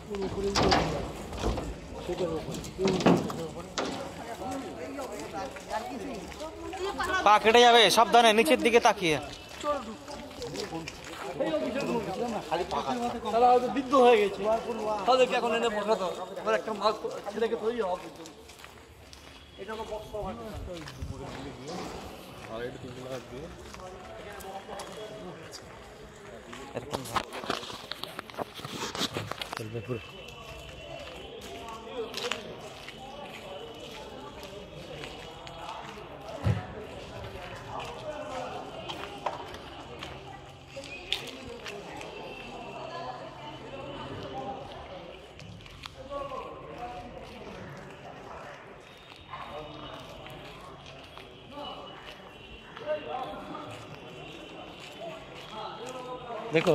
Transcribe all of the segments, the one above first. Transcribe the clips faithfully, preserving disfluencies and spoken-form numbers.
পা কেটে যাবে, সাবধানে নিচের দিকে তাকিয়ে। বিদ্ধ হয়ে গেছে, তাদেরকে এখন এনে বসাতে হবে একটা মাল ছেলেকে তৈরি হবে। এটা আমার বক্স আর এটা তিন লাখ দিয়ে এরকম চলবে পুরো। দেখো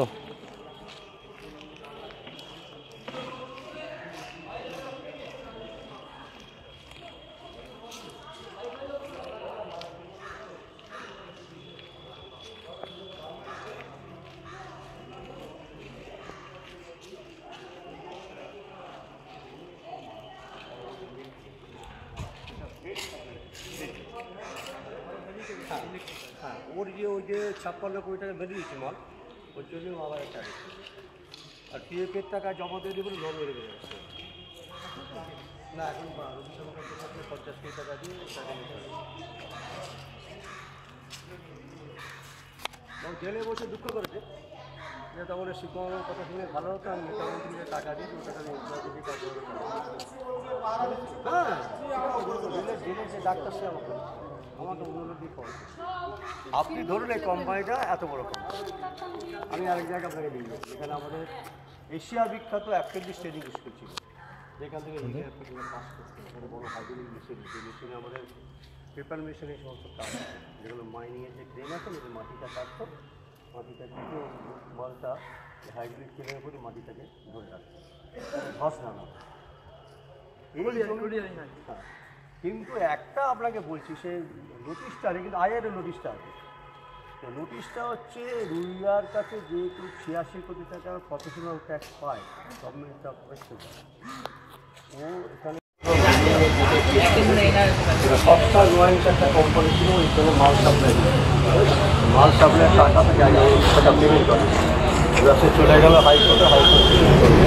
হ্যাঁ, ওর যে ওই যে ছাপ্পান্ন কোটি টাকা বেরিয়েছে মাল, ওর জন্য আবার একটা আর পিএফের টাকা জমা দিয়ে দেবেন, লোন মেরে দেবে না। এখন পঞ্চাশ কোটি টাকা দিয়ে জেলে বসে দুঃখ করেছে যে তখন শিক্ষকের কথা শুনে ভালো হতো, আমি নেতামন্ত্রীকে টাকা দিই, ওই টাকা দিয়ে হ্যাঁ জেলের যে ডাক্তার সে আমাকে আমাকে অনুরোধই করে। আপনি ধরুন এই কোম্পানিটা এত বড় কোম্পানি, আমি আরেক জায়গায় আপনাকে নিয়ে যাচ্ছি, এখানে আমাদের এশিয়া বিখ্যাত অ্যাপ্রেন্টিস ট্রেনিং স্কুল ছিল, যেখান থেকে পাস করতে বড় হাইড্রোলিক মেশিন, যে মেশিনে আমাদের পেপার মেশিনের সমস্ত কাজ, যেগুলো মাইনিংয়ের যে ক্রেন আছে ওদের মাটিটা কাটতো, মাটিটা কিন্তু মালটা হাইড্রোলিক ক্রেনের উপরে মাটিটাকে ধরে রাখতো, ধস নানা। হ্যাঁ, কিন্তু একটা আপনাকে বলছি, সে নোটিশটা নেই, কিন্তু আয়ের নোটিশটা আছে। তো নোটিশটা হচ্ছে রুইয়ার কাছে যেহেতু ছিয়াশি কোটি টাকা প্রফেশনাল ট্যাক্স পায় গভর্নমেন্টটা পরিষ্কার, ও এখানে সবটা গোয়াইন্স একটা কোম্পানি ছিল, ওইখানে মাল সাপ্লাই মাল সাপ্লাই টাকা জায়গা সেটা পেমেন্ট করে, এবার সে চলে গেল হাইকোর্টে, হাইকোর্টে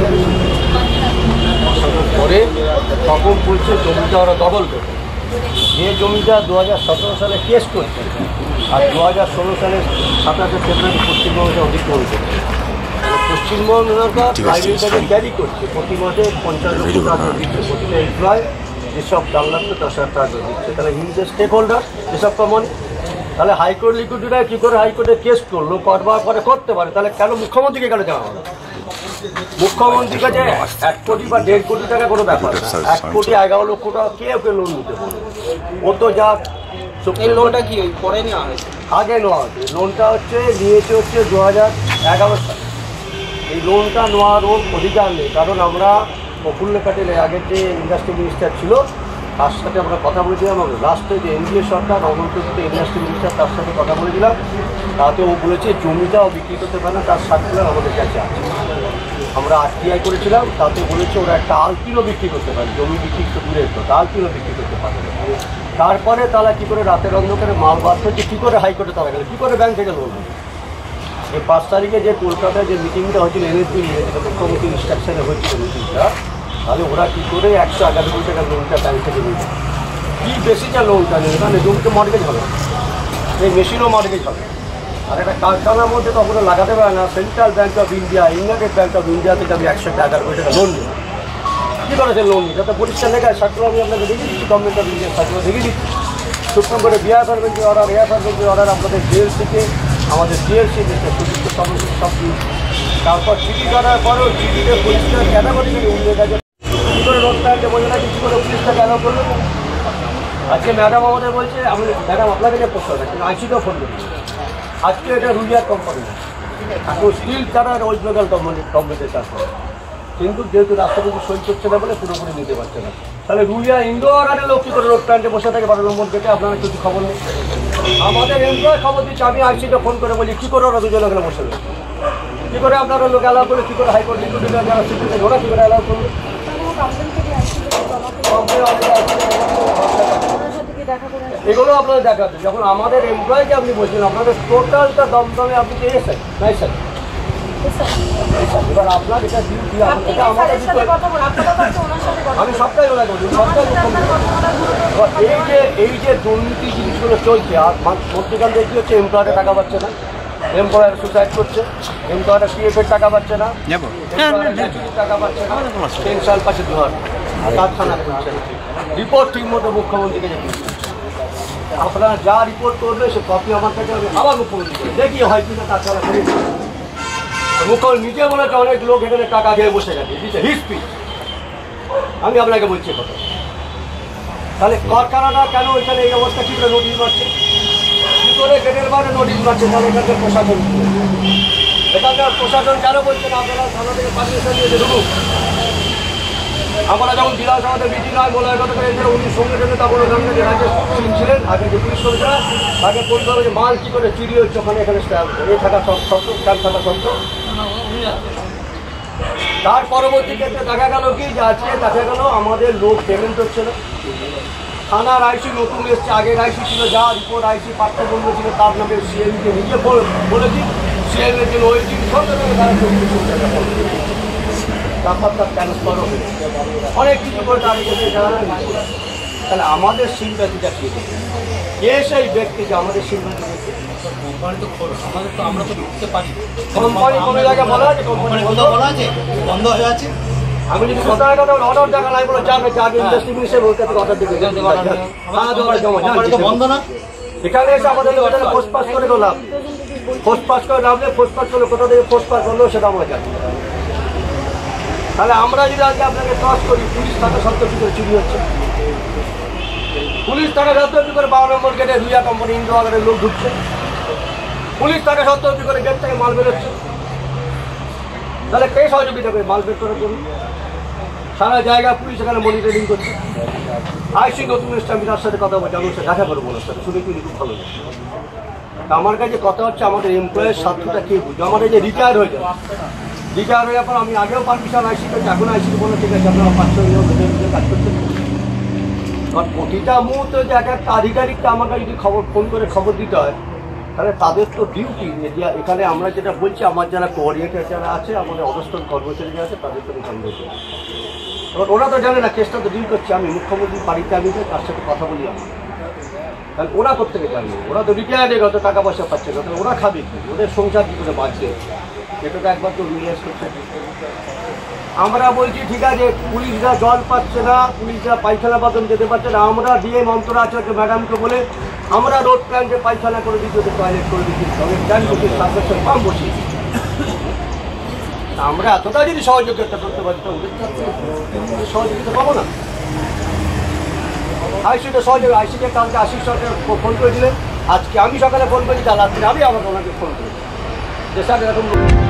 পরে তখন বলছে জমিটা ওরা দখল করবে। যে জমিটা দু হাজার সতেরো সালে কেস করছে আর দু হাজার ষোলো সালে সাতাশে ফেব্রুয়ারি পশ্চিমবঙ্গে অধিগ্রহণ করছে, পশ্চিমবঙ্গ সরকার লাইব্রেরিটাকে ক্যারি করছে, প্রতি মাসে পঞ্চাশ লক্ষ টাকা দিচ্ছে প্রতিটা এমপ্লয়, যেসব চার লাখ দশ হাজার টাকা দিচ্ছে, তাহলে হিউজ স্টেক হোল্ডার যেসব কোম্পানি। তাহলে হাইকোর্ট লিকুইডিটি কী করে হাইকোর্টে কেস করলো, করবার পরে করতে পারে, তাহলে কেন মুখ্যমন্ত্রীকে কেন দেওয়া হবে? মুখ্যমন্ত্রীর কাছে এক কোটি বা দেড় কোটি টাকা কোনো ব্যাপার না, এক কোটি এগারো লক্ষ টাকা কে ওকে লোন নিতে পারে? ও তো যা লোনটা কি পরে নেওয়া হয়েছে, আগে নেওয়া হয়েছে। লোনটা হচ্ছে নিয়েছে হচ্ছে দু হাজার এগারো সালে। এই লোনটা নেওয়ার ওর অধিকার নেই, কারণ আমরা প্রফুল্ল প্যাটেল আগের যে ইন্ডাস্ট্রি মিনিস্টার ছিল তার সাথে আমরা কথা বলেছিলাম, লাস্টে যে এনডিএ সরকার অনন্তযুক্ত ইন্ডাস্ট্রি মিনিস্টার তার সাথে কথা বলেছিলাম, তাতে ও বলেছে জমিটাও বিক্রি করতে পারে না, তার সার্কুলার আমাদের কাছে আছে। আমরা আরটিআই করেছিলাম, তাতে বলেছে ওরা একটা আলপিনও বিক্রি করতে পারে, জমি বিক্রি তো দূরে তো আলপিনও বিক্রি করতে পারে। তারপরে তারা কী করে রাতের অন্ধকারে মাল বাদ হচ্ছে, কী করে হাইকোর্টে তারা গেলে, কী করে ব্যাংক থেকে লোন হবে? এই পাঁচ তারিখে যে কলকাতায় যে মিটিংটা হয়েছিল এনএসবি নিয়ে, যেটা মুখ্যমন্ত্রীর ইনস্ট্রাকশনে হয়েছিল মিটিংটা, তাহলে ওরা কী করে একশো এগারো কোটি টাকার লোনটা ব্যাংক থেকে নিয়ে যাবে? কী বেশি যা লোনটা নেবে, তাহলে জমিতে মর্গেজ হবে, এই মেশিনও মর্গেজ হবে। আর একটা কারখানার মধ্যে তো ওরা লাগাতে পারে না, central bank of India, united bank of India থেকে আমি একশো এগারো কোটি টাকা লোন নেব। কী করেছে লোন নিই, যাতে পরিষ্কার লেখা সার্কুলার আমি আপনাকে দেখিয়ে দিচ্ছি, গভর্নমেন্ট অফ ইন্ডিয়া সার্কুলার দেখিয়ে দিচ্ছি, সুপ্রিম কোর্টে বিআরআর বেঞ্চের অর্ডার, এআরআর বেঞ্চের অর্ডার, আমাদের জেল থেকে আমাদের জিএলসি সুযুক্ত কমিটির সব দিন, তারপর চিঠি করার পরেও চিঠিতে পরিষ্কার ক্যাটাগরিক্যালি উল্লেখ আছে কী করে রোডটা একটা বোঝা না, কিছু করে পুলিশটাকে অ্যালাউ করলো। আজকে ম্যাডাম আমাদের বলছে, আমি ম্যাডাম আপনাকে যে প্রশ্ন আছে কিন্তু আইসিকেও ফোন করি, আজকে এটা রুলিয়ার কোম্পানি, এখন স্টিল তারা ওয়েস্ট বেঙ্গল গভর্নমেন্ট গভর্নমেন্টের কাজ করে, কিন্তু যেহেতু রাষ্ট্রপতি সই করছে না বলে পুরোপুরি নিতে পারছে না। তাহলে রুলিয়া ইন্ডো অর্ডারে লোক কী করে রোড প্ল্যান্টে বসে থাকে বারো নম্বর গেটে, আপনারা কিছু খবর নেই। আমাদের এমপ্লয় খবর দিচ্ছে, আমি আইসিকে ফোন করে বলি কী করে ওরা দুজন ওখানে বসে রয়েছে। কী করে আপনারা লোক অ্যালাউ করলে, কী করে হাইকোর্ট ডিপুটি যারা শিক্ষিত ওরা কী করে অ্যালাউ করলো? এগুলো আপনাদের দেখাচ্ছে। যখন আমাদের এমপ্লয়িকে আপনি বলছেন আপনাদের টোটালটা দমদমে আপনি পেয়েছেন নাই স্যার, এবার আপনার এটা ডিউটি, এটা আমাদের আমি সবটাই ওরা করছি, সবটাই এই যে এই যে দুর্নীতি জিনিসগুলো চলছে আর মধ্যখান থেকে কী হচ্ছে, এমপ্লয়ারের টাকা পাচ্ছে না, এমপ্লয়ার সুসাইড করছে, এমপ্লয়ারের পিএফের টাকা পাচ্ছে না, টাকা পাচ্ছে না, তিন সাল পাচ্ছে ধর কারখানা করছে না, রিপোর্ট ঠিক মতো মুখ্যমন্ত্রীকে যে আপনারা যা রিপোর্ট করবে সে কপি আমার কাছে আমি আবার মুখ্যমন্ত্রী দেখি হয় কিনা তাছাড়া করি। মুখ্যমন্ত্রী নিজে বলেছে অনেক লোক এখানে টাকা খেয়ে বসে গেছে, দিচ্ছে হিস পিস। আমি আপনাকে বলছি কথা, তাহলে কারখানাটা কেন ওইখানে এই অবস্থা কী করে নোটিশ মারছে, কী করে গেটের বাইরে নোটিশ মারছে? তাহলে এখানকার প্রশাসন, এখানকার প্রশাসন কেন বলছেন আপনারা থানা থেকে পারমিশন দিয়েছে ঢুকুন? আমরা যখন বিধানসভাতে মিটিং হয় বলে কথা করে এদের উনি সঙ্গে সঙ্গে তখন ওখান থেকে রাজ্যের ছিলেন আগে যে পুলিশ কমিশনার তাকে বলতে হবে যে মাল কী করে চুরি হচ্ছে ওখানে, এখানে এ থাকা সত্ত্বেও ক্যাম্প থাকা সত্ত্বেও। তার পরবর্তী ক্ষেত্রে দেখা গেল কি যে আজকে দেখা গেল আমাদের লোক পেমেন্ট হচ্ছে না। থানার আইসি নতুন এসছে, আগের আইসি ছিল যা রিপোর্ট আইসি পাঠ্যবন্ধ ছিল তার নামে সিএমকে নিজে বলেছি, সিএমের জন্য ওই জিনিস সঙ্গে সঙ্গে তারা চব্বিশ টাকা টাকাটা ট্রান্সফারও হয়েছে, অনেক কিছু করে তার তাহলে আমাদের সিম্প্যাথিটা কী হবে? কে সেই ব্যক্তি যে আমাদের সিম্প্যাথি? কোম্পানি তো আমাদের তো আমরা তো ঢুকতে পারি, কোম্পানি কোনো জায়গায় বলা আছে কোম্পানি বন্ধ বলা আছে, বন্ধ হয়ে আছে। আমি যদি কোথায় কথা অর্ডার দেখা নাই বলে যাবে আগে ইনভেস্টিগেশন বলতে অর্ডার দেবে বন্ধ না, এখানে এসে আমাদের লোকের পোস্ট পাস করে গেলাম, পোস্ট পাস করে নামলে পোস্ট পাস করলে কোথা থেকে পোস্ট পাস করলেও সেটা আমরা জানি। তাহলে আমরা যদি আজকে আপনাকে ট্রাস্ট করি, পুলিশ থাকা সত্ত্বেও কী করে চুরি হচ্ছে? পুলিশ থাকা সত্ত্বেও কী করে বারো নম্বর গেটে রুইয়া কোম্পানি ইন্দ্র আগারের লোক ঢুকছে? পুলিশ থাকা সত্ত্বেও কী করে গেট থেকে মাল বেরোচ্ছে? তাহলে কে সহযোগিতা করে মাল বের করার জন্য? সারা জায়গায় পুলিশ এখানে মনিটরিং করছে। আইসি নতুন এসছে, আমি তার সাথে কথা বলছি, আমি সে দেখা করবো ওনার সাথে, শুনে কিন্তু খুব ভালো লাগে। আমার কাছে কথা হচ্ছে আমাদের এমপ্লয়ের স্বার্থটা কে বুঝবে? আমাদের যে রিটায়ার হয়ে যায়, রিটায়ার হয়ে যাওয়ার পর আমি আগেও পারমিশন আইসি করছি, এখন আইসি বলে ঠিক আছে আপনারা পাঁচশো কাজ করতে। কারণ প্রতিটা মুহূর্তে যে এক একটা আধিকারিককে আমাকে যদি খবর ফোন করে খবর দিতে হয়, তাহলে তাদের তো ডিউটি যে এখানে আমরা যেটা বলছি আমার যারা কোঅর্ডিনেটর যারা আছে, আমাদের অবস্থান কর্মচারী যারা আছে তাদের তো জানতে হবে। এবার ওরা তো জানে না, কেসটা তো ডিল করছে আমি, মুখ্যমন্ত্রীর বাড়িতে আমি তার সাথে কথা বলি আমি, তাহলে ওরা কোথেকে জানবে? ওরা তো রিটায়ার্ড হয়ে গেল, টাকা পয়সা পাচ্ছে না, ওরা খাবে কি? ওদের সংসার কী করে বাঁচবে? এটা তো একবার তো রিয়েলাইজ করছে। আমরা বলছি ঠিক আছে, পুলিশরা জল পাচ্ছে না, পুলিশরা পায়খানা বাথরুম যেতে পারছে না, আমরা ডিএম অন্তরা আচার্য ম্যাডামকে বলে আমরা রোড প্ল্যান্টে পায়খানা করে দিচ্ছি, ওদের টয়লেট করে দিচ্ছি, ওদের ট্যাঙ্ক বসিয়ে সাবজেকশন পাম্প বসিয়ে আমরা এতটা যদি সহযোগিতা করতে পারি তো ওদের সহযোগিতা পাবো না। আইসিটা সহযোগ, আইসিকে কালকে আশিস সরকার ফোন করে দিলেন, আজকে আমি সকালে ফোন করেছি, কাল রাত্রে আমি আবার ওনাকে ফোন করি যে স্যার এরকম